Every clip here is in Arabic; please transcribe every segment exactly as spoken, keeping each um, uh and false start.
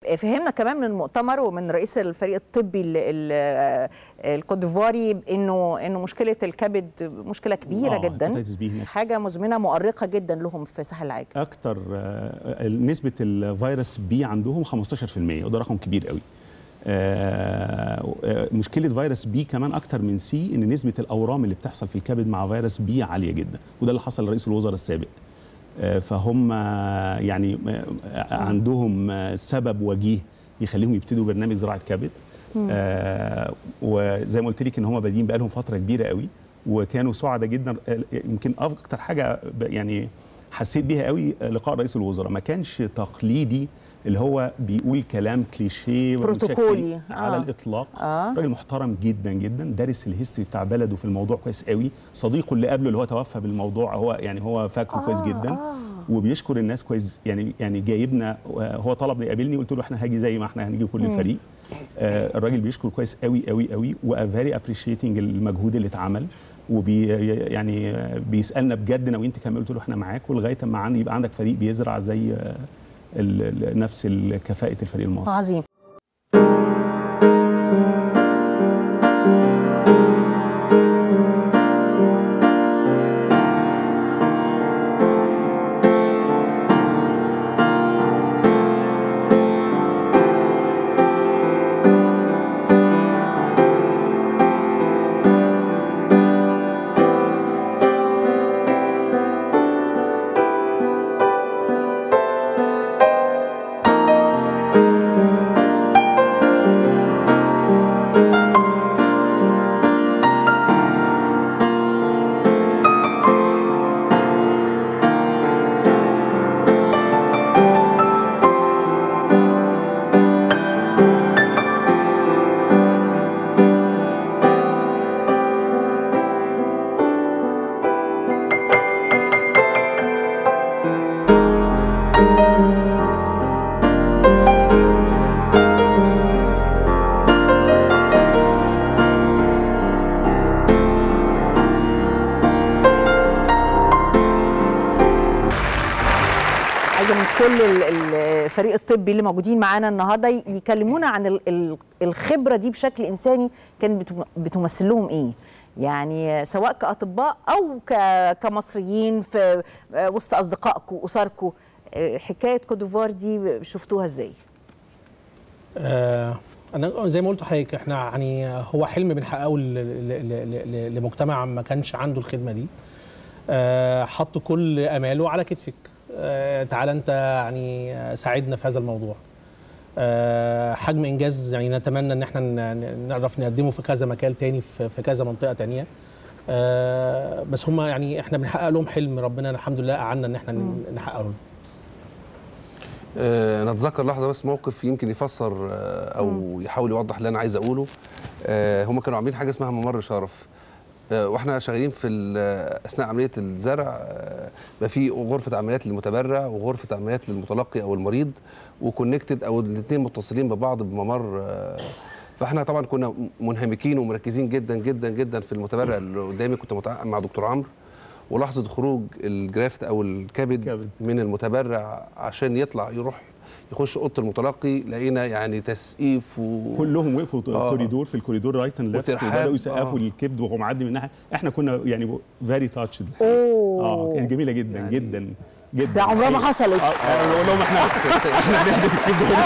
فهمنا كمان من المؤتمر ومن رئيس الفريق الطبي الكوت ديفواري انه انه مشكله الكبد مشكله كبيره آه جدا، حاجه مزمنه مؤرقه جدا لهم في ساحل العاج. اكتر نسبه الفيروس بي عندهم خمستاشر في المية وده رقم كبير قوي. مشكله فيروس بي كمان اكتر من سي ان نسبه الاورام اللي بتحصل في الكبد مع فيروس بي عاليه جدا، وده اللي حصل لرئيس الوزراء السابق. فهم يعني عندهم سبب وجيه يخليهم يبتدوا برنامج زراعه كبد. آه وزي ما قلت لك ان هم بادئين بقى لهم فتره كبيره قوي، وكانوا سعداء جدا. يمكن اكتر حاجه يعني حسيت بيها قوي لقاء رئيس الوزراء، ما كانش تقليدي اللي هو بيقول كلام كليشيه بروتوكولي آه. على الاطلاق. آه. راجل محترم جدا جدا، دارس الهيستوري بتاع بلده في الموضوع كويس قوي. صديقه اللي قبله اللي هو توفى بالموضوع هو يعني هو فاكره آه. كويس جدا آه. وبيشكر الناس كويس. يعني يعني جايبنا، هو طلب يقابلني قلت له احنا هاجي زي ما احنا هنيجي كل الفريق. آه الراجل بيشكر كويس قوي قوي قوي، وفيري ابريشيتنج المجهود اللي اتعمل، وبي يعني بيسالنا بجد انا وانت كمان. قلت له احنا معاك، ولغايه ما عندي يبقى عندك فريق بيزرع زي آه نفس كفاءه الفريق المصري. عظيم. كل الفريق الطبي اللي موجودين معانا النهارده يكلمونا عن الخبره دي بشكل انساني كانت بتمثل لهم ايه؟ يعني سواء كاطباء او كمصريين في وسط اصدقائكم اسركم، حكايه كوت ديفوار دي شفتوها ازاي؟ آه انا زي ما قلت لحضرتك، احنا يعني هو حلم بنحققه لمجتمع ما كانش عنده الخدمه دي. آه حط كل اماله على كتفك. آه تعالى انت يعني ساعدنا في هذا الموضوع. آه حجم انجاز يعني نتمنى ان احنا نعرف نقدمه في كذا مكان تاني، في, في كذا منطقه تانيه. آه بس هم يعني احنا بنحقق لهم حلم ربنا الحمد لله اعنا ان احنا نحققه لهم. آه انا اتذكر لحظه بس موقف يمكن يفسر آه او مم. يحاول يوضح اللي انا عايز اقوله. آه هم كانوا عاملين حاجه اسمها ممر شرف. واحنا شغالين في اثناء عمليه الزرع بقى في غرفه عمليات للمتبرع وغرفه عمليات للمتلقي او المريض، وكونكتد او الاثنين متصلين ببعض بممر. فاحنا طبعا كنا منهمكين ومركزين جدا جدا جدا في المتبرع اللي قدامي. كنت متعاقد مع دكتور عمرو، ولحظه خروج الجرافت او الكبد كبد. من المتبرع عشان يطلع يروح يخش اوضه المتلقي، لقينا يعني تسقيف و... كلهم وقفوا آه. كوريدور في الكوريدور رايت اند ليفت وبداوا يسقفوا للكبد وهو معدي منها. احنا كنا يعني فيري تاتشد. اه كانت جميله جدا يعني جدا جدا. ده عمرها ما حصلت. اه بقول لهم احنا احنا بنهدف الكبد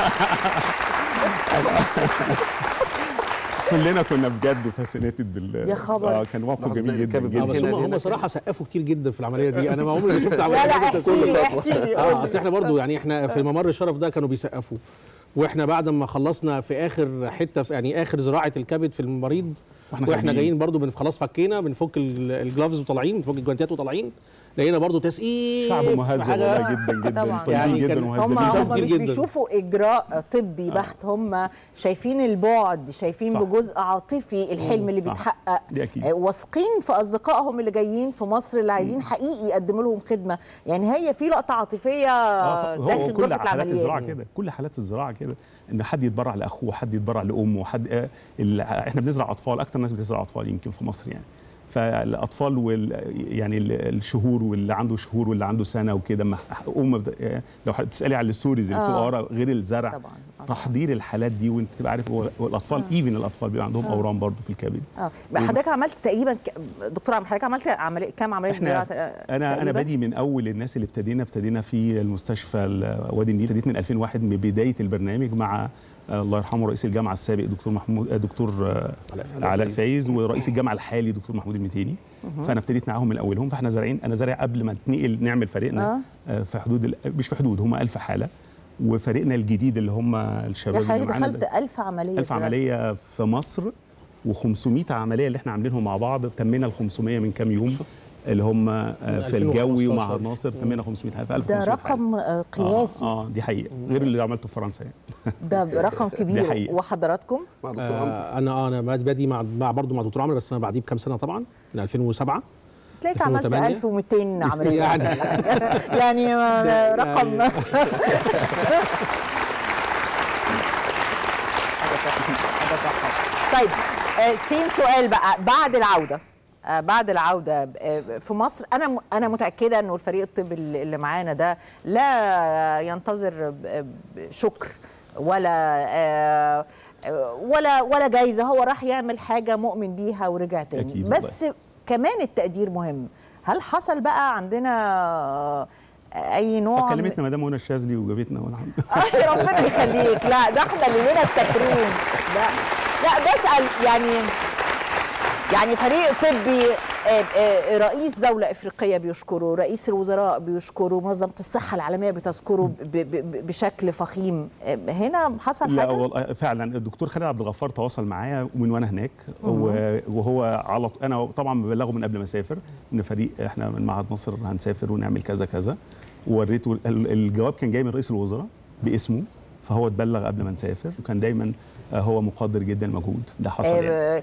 كلنا كنا بجد فاسينيتد بال يا خبر. اه كان موقف جميل جدا جدا. اه بس هم هم صراحه سقفوا كتير جدا في العمليه دي. انا ما عمري ما شفت عمليه كده كل اه اصل احنا برضو يعني احنا في ممر الشرف ده كانوا بيسقفوا، واحنا بعد ما خلصنا في اخر حته في يعني اخر زراعه الكبد في المريض واحنا, وإحنا جايين برضو بن خلاص فكينا بنفك الجلافز وطالعين بنفك الجوانتيات وطالعين، لقينا برضو تسقيف. شعب مهذب والله جدا جدا طيبين جدا ومهذبين. هم مش بيشوفوا اجراء طبي بحت، هم شايفين البعد، شايفين صح. بجزء عاطفي الحلم اللي صح. بيتحقق. واثقين في اصدقائهم اللي جايين في مصر اللي عايزين حقيقي يقدموا لهم خدمه. يعني هي في لقطه عاطفيه آه داخل كل حالات الزراعه كده، كل حالات الزراعه كده، ان حد يتبرع لاخوه، حد يتبرع لامه، حد آه احنا بنزرع اطفال، اكتر ناس بتزرع اطفال يمكن في مصر يعني. فالاطفال وال يعني الشهور واللي عنده شهور واللي عنده سنه وكده ام لو بتسالي على الستوريز اللي بتبقى ورا غير الزرع طبعا. تحضير الحالات دي وانت تبقى عارف والاطفال ايفن الاطفال بيبقى عندهم اورام برضه في الكبد. اه حضرتك عملت تقريبا دكتور عمرو حضرتك عملت عمليه كام عمليه احنا انا انا بادي من اول الناس اللي ابتدينا ابتدينا في المستشفى وادي النيل. ابتديت من ألفين وواحد من بدايه البرنامج مع الله يرحمه رئيس الجامعه السابق دكتور محمود دكتور علاء فايز ورئيس الجامعه الحالي دكتور محمود المتيني. فانا ابتديت معاهم من اولهم. فاحنا زارعين انا زارع قبل ما نتنقل نعمل فريقنا آه. في حدود مش في حدود هم ألف حاله. وفريقنا الجديد اللي هم الشباب اللي معانا دخلت ألف عمليه ألف عمليه في مصر وخمسمائة عمليه اللي احنا عاملينهم مع بعض. تمينا ال خمسمائة من كام يوم اللي هم في الجوي ومع ناصر. تمينا خمسمائة ألف. ده رقم قياسي. اه, آه دي حقيقه غير اللي عملته في فرنسا يعني. ده رقم كبير. وحضراتكم؟ مع دكتور عمرو. آه انا انا بادي مع برضه مع دكتور عمرو بس انا بعديه بكام سنه طبعا من ألفين وسبعة. تلاقيك عملت ألف ومئتين عمليه يعني يعني رقم طيب سين سؤال بقى بعد العوده بعد العوده في مصر. انا انا متاكده انه الفريق الطبي اللي معانا ده لا ينتظر شكر ولا ولا ولا جايزه. هو راح يعمل حاجه مؤمن بيها ورجع تاني. بس كمان التقدير مهم. هل حصل بقى عندنا اي نوع كلمتنا مدام منى الشاذلي وجابتنا والحمد لله ربنا يخليك. لا ده احنا اللي لنا التكريم. لا لا بسال يعني يعني فريق طبي رئيس دولة إفريقية بيشكره، رئيس الوزراء بيشكره، منظمة الصحة العالمية بتذكره بشكل فخيم. هنا حصل لا حاجة؟ لا فعلا الدكتور خالد عبد الغفار تواصل معايا من وانا هناك وهو على انا طبعا ببلغه من قبل ما اسافر ان فريق احنا من معهد ناصر هنسافر ونعمل كذا كذا. ووريته الجواب كان جاي من رئيس الوزراء باسمه فهو اتبلغ قبل ما نسافر وكان دايما هو مقدر جدا المجهود ده حصل يعني.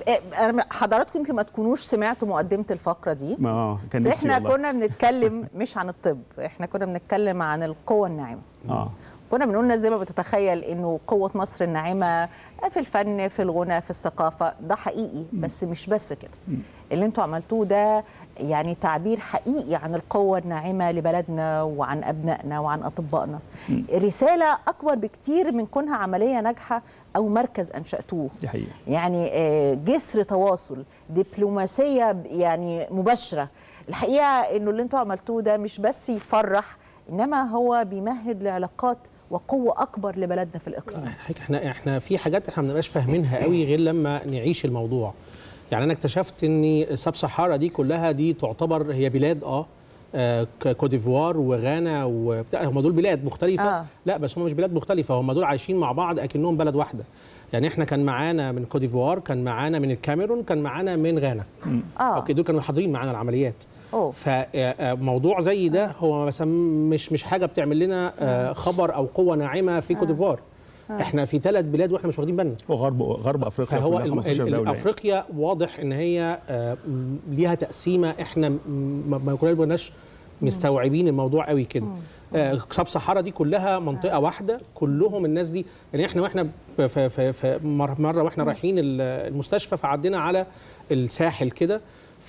حضراتكم يمكن ما تكونوش سمعتوا مقدمه الفقره دي. ما كان بس احنا والله. كنا بنتكلم مش عن الطب، احنا كنا بنتكلم عن القوه الناعمه. اه كنا بنقول الناس زي ما بتتخيل انه قوه مصر الناعمه في الفن في الغنى في الثقافه. ده حقيقي بس مش بس كده. اللي انتوا عملتوه ده يعني تعبير حقيقي عن القوة الناعمة لبلدنا وعن أبنائنا وعن أطبائنا. رسالة أكبر بكتير من كونها عملية ناجحة أو مركز أنشأتوه. دي حقيقة. يعني جسر تواصل، دبلوماسية يعني مباشرة. الحقيقة إنه اللي أنتوا عملتوه ده مش بس يفرح إنما هو بيمهد لعلاقات وقوة أكبر لبلدنا في الإقليم. احنا احنا في حاجات احنا ما بنبقاش فاهمينها قوي غير لما نعيش الموضوع. يعني انا اكتشفت ان سب صحارا دي كلها دي تعتبر هي بلاد اه, آه كوديفوار وغانا وبتاع هم دول بلاد مختلفه. آه. لا بس هم مش بلاد مختلفه هم دول عايشين مع بعض اكنهم بلد واحده. يعني احنا كان معانا من كوديفوار كان معانا من الكاميرون كان معانا من غانا. اه اوكي دول كانوا حاضرين معانا العمليات. اوه فموضوع زي ده هو مثلا مش مش حاجه بتعمل لنا آه خبر او قوه ناعمه في كوديفوار. آه. احنا في ثلاث بلاد واحنا مش واخدين بالنا. وغرب غرب افريقيا فهو خمستاشر دولة. افريقيا واضح ان هي آه ليها تقسيمه احنا ما كناش مستوعبين الموضوع قوي كده. آه سب صحارا دي كلها منطقه آه. واحده كلهم الناس دي. يعني احنا واحنا في, في, في مره واحنا رايحين المستشفى فعدينا على الساحل كده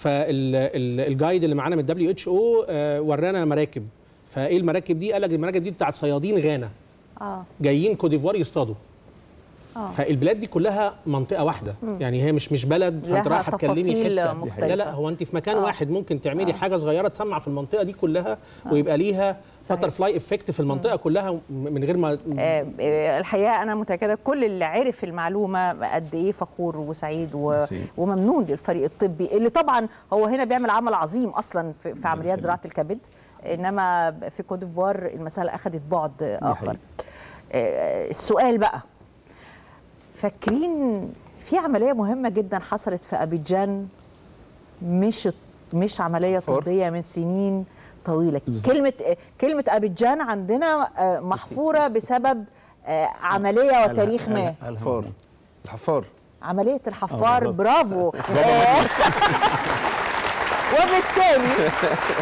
فالجايد اللي معانا من الدبليو اتش او آه ورانا مراكب. فايه المراكب دي؟ قال لك المراكب دي بتاعت صيادين غانا. آه. جايين كوديفوار يصطادوا. آه. فالبلاد دي كلها منطقه واحده. مم. يعني هي مش مش بلد فانت رايحه تكلمي حته. لا لا هو انت في مكان آه. واحد ممكن تعملي آه. حاجه صغيره تسمع في المنطقه دي كلها آه. ويبقى ليها باتر فلاي افكت في المنطقه مم. كلها من غير ما آه الحقيقه انا متاكده كل اللي عرف المعلومه قد ايه فخور وسعيد و... وممنون للفريق الطبي اللي طبعا هو هنا بيعمل عمل عظيم اصلا في, في عمليات زراعه الكبد. انما في كوت ديفوار المساله اخذت بعد اخر. آه السؤال بقى فاكرين في عمليه مهمه جدا حصلت في ابيجان مش مش عمليه طبيه من سنين طويله. كلمه كلمه ابيجان عندنا محفوره بسبب عمليه وتاريخ ما. الحفار الحفار عمليه الحفار. برافو. وبالتالي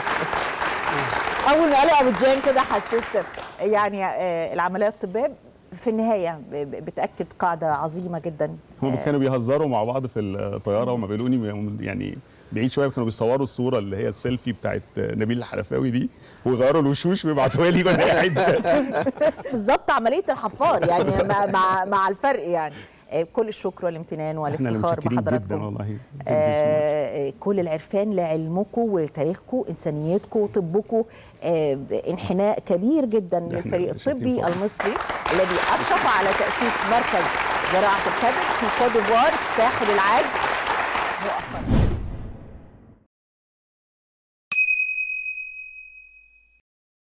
اول ما قالوا ابيجان كده حسيت يعني العمليه الطبيه في النهايه بتاكد قاعده عظيمه جدا. هم كانوا بيهزروا مع بعض في الطياره وما بيقولوني يعني بعيد شويه كانوا بيصوروا الصوره اللي هي السيلفي بتاعت نبيل الحرفاوي دي ويغيروا الوشوش ويبعتوها لي وانا قاعد. بالظبط عمليه الحفار يعني مع مع الفرق يعني. كل الشكر والامتنان والافتخار بحضراتكم جدا والله. آه كل العرفان لعلمكم ولتاريخكم انسانيتكم وطبكم. آه انحناء كبير جدا للفريق الطبي المصري الذي اشرف على تاسيس مركز زراعه الكبد في كوت ديفوار ساحل العاج مؤخرا.